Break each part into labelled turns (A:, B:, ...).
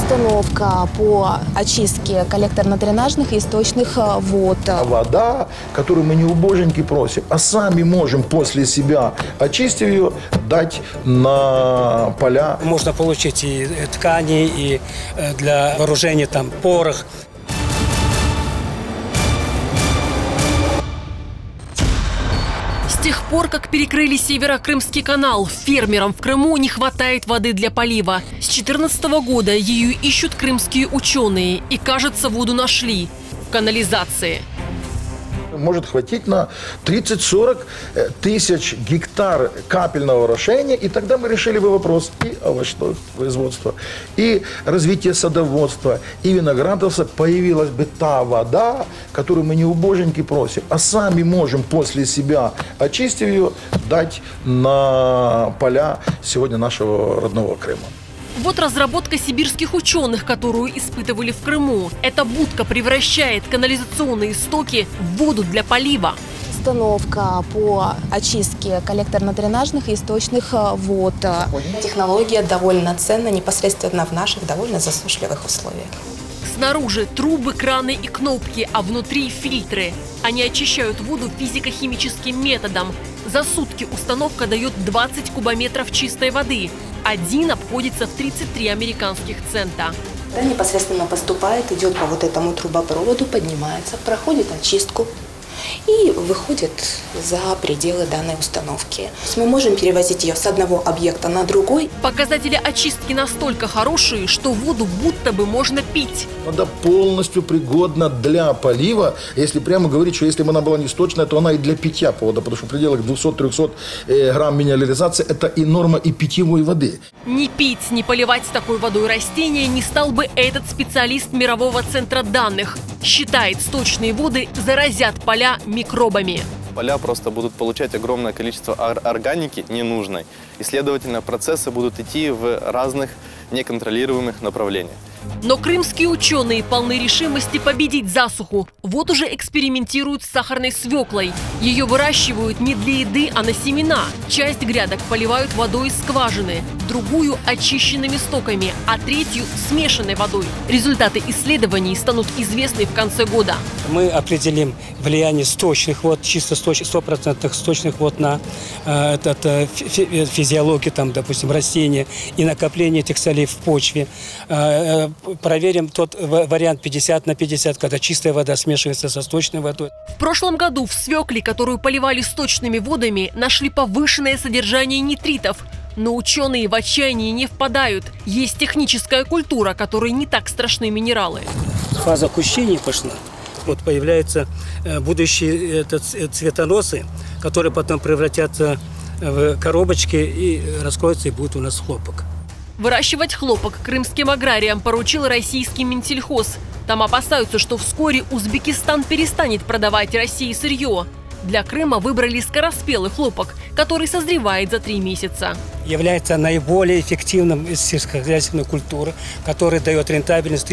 A: Установка по очистке коллекторно-дренажных и источных вод.
B: Вода, которую мы не у боженьки просим, а сами можем после себя, очистив ее, дать на поля.
C: Можно получить и ткани, и для вооружения там порох.
D: С тех пор, как перекрыли Северо-Крымский канал, фермерам в Крыму не хватает воды для полива. С 2014 года ее ищут крымские ученые и, кажется, воду нашли в канализации.
B: Может хватить на 30-40 тысяч гектар капельного орошения, и тогда мы решили бы вопрос и овощного производства, и развития садоводства, и виноградарства. Появилась бы та вода, которую мы не у боженьки просим, а сами можем после себя, очистив ее, дать на поля сегодня нашего родного Крыма.
D: Вот разработка сибирских ученых, которую испытывали в Крыму. Эта будка превращает канализационные стоки в воду для полива.
A: Установка по очистке коллекторно-дренажных и источных вод. Технология довольно ценна непосредственно в наших довольно засушливых условиях.
D: Снаружи трубы, краны и кнопки, а внутри фильтры. Они очищают воду физико-химическим методом. За сутки установка дает 20 кубометров чистой воды. Один обходится в 33 американских цента.
A: Да, непосредственно поступает, идет по вот этому трубопроводу, поднимается, проходит очистку и выходит за пределы данной установки. То есть мы можем перевозить ее с одного объекта на другой.
D: Показатели очистки настолько хорошие, что воду будто бы можно пить.
B: Вода полностью пригодна для полива. Если прямо говорить, что если бы она была не сточная, то она и для питья вода, потому что в пределах 200-300 грамм минерализации это и норма и питьевой воды.
D: Не пить, не поливать такой водой растения не стал бы этот специалист Мирового центра данных. Считает, сточные воды заразят поля микробами.
E: Поля просто будут получать огромное количество органики ненужной. И, следовательно, процессы будут идти в разных неконтролируемых направлениях.
D: Но крымские ученые полны решимости победить засуху. Вот уже экспериментируют с сахарной свеклой. Ее выращивают не для еды, а на семена. Часть грядок поливают водой из скважины, другую – очищенными стоками, а третью – смешанной водой. Результаты исследований станут известны в конце года.
C: Мы определим влияние сточных вод, чисто 100% сточных вод на физиологию, там, допустим, растения и накопление этих солей в почве. Проверим тот вариант 50 на 50, когда чистая вода смешивается со сточной водой.
D: В прошлом году в свекле, которую поливали сточными водами, нашли повышенное содержание нитритов. Но ученые в отчаянии не впадают. Есть техническая культура, которой не так страшны минералы.
C: Фаза кущения пошла. Вот появляются будущие цветоносы, которые потом превратятся в коробочки и раскроются, и будет у нас хлопок.
D: Выращивать хлопок крымским аграриям поручил российский Минсельхоз. Там опасаются, что вскоре Узбекистан перестанет продавать России сырье. Для Крыма выбрали скороспелый хлопок, который созревает за 3 месяца.
C: Является наиболее эффективным из сельскохозяйственной культуры, который дает рентабельность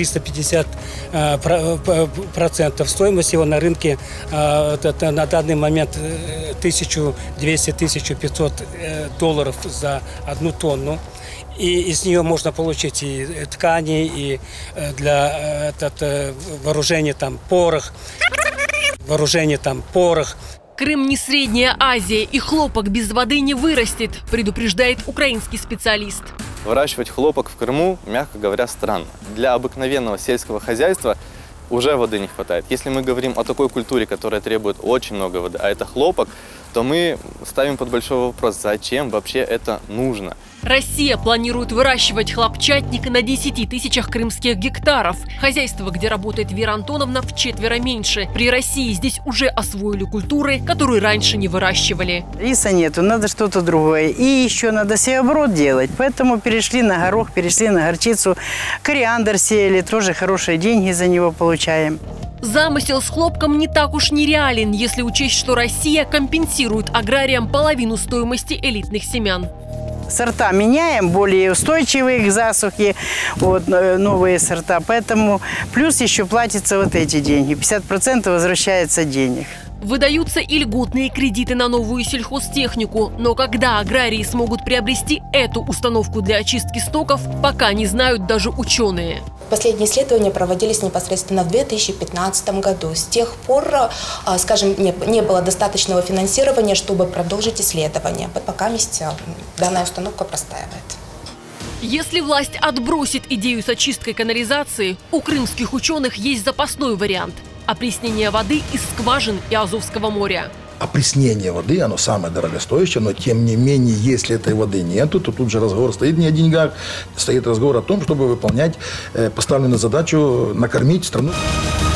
C: 350%. Стоимость его на рынке на данный момент $1200-1500 за 1 тонну. И из нее можно получить и ткани, и для вооружения там порох.
D: Крым не Средняя Азия, и хлопок без воды не вырастет, предупреждает украинский специалист.
E: Выращивать хлопок в Крыму, мягко говоря, странно. Для обыкновенного сельского хозяйства уже воды не хватает. Если мы говорим о такой культуре, которая требует очень много воды, а это хлопок, то мы ставим под большой вопрос, зачем вообще это нужно.
D: Россия планирует выращивать хлопчатник на 10 тысячах крымских гектаров. Хозяйство, где работает Вера Антоновна, вчетверо меньше. При России здесь уже освоили культуры, которые раньше не выращивали.
F: Риса нету, надо что-то другое. И еще надо сеоборот делать. Поэтому перешли на горох, перешли на горчицу. Кориандр сеяли, тоже хорошие деньги за него получаем.
D: Замысел с хлопком не так уж нереален, если учесть, что Россия компенсирует аграриям половину стоимости элитных семян.
F: Сорта меняем, более устойчивые к засухе, вот, новые сорта. Поэтому плюс еще платятся вот эти деньги. 50% возвращается денег.
D: Выдаются и льготные кредиты на новую сельхозтехнику. Но когда аграрии смогут приобрести эту установку для очистки стоков, пока не знают даже ученые.
A: Последние исследования проводились непосредственно в 2015 году. С тех пор, скажем, не было достаточного финансирования, чтобы продолжить исследования. Пока данная установка простаивает.
D: Если власть отбросит идею с очисткой канализации, у крымских ученых есть запасной вариант – опреснение воды из скважин и Азовского моря.
B: Опреснение воды, оно самое дорогостоящее, но тем не менее, если этой воды нету, то тут же разговор стоит не о деньгах, стоит разговор о том, чтобы выполнять поставленную задачу накормить страну.